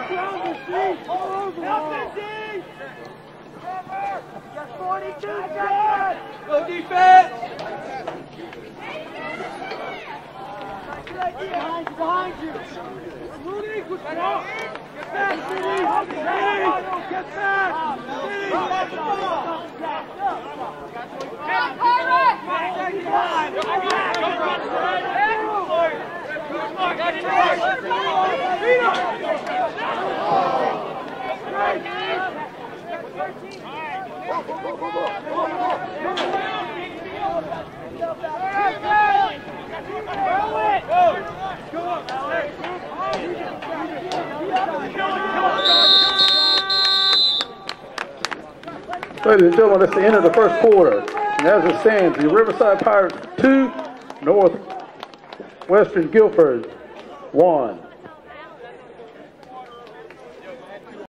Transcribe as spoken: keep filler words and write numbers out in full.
Go defense! Behind you, behind you! Rudy, good ball! Get back, City! Get back! Ladies and gentlemen, that's the end of the first quarter. And as it stands, the Riverside Pirates two, Northwestern Guilford one.